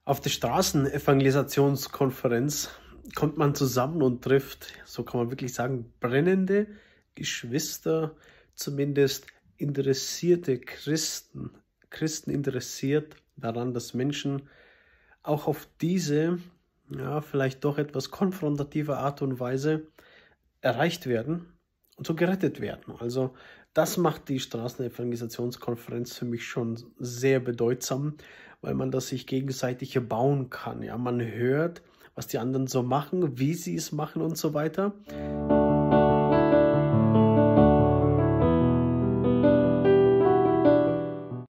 Auf der Straßenevangelisationskonferenz kommt man zusammen und trifft, so kann man wirklich sagen, brennende Geschwister, zumindest interessierte Christen interessiert daran, dass Menschen auch auf diese, ja, vielleicht doch etwas konfrontative Art und Weise erreicht werden und so gerettet werden. Also das macht die Straßenevangelisationskonferenz für mich schon sehr bedeutsam, weil man das sich gegenseitig bauen kann. Ja, man hört, was die anderen so machen, wie sie es machen und so weiter.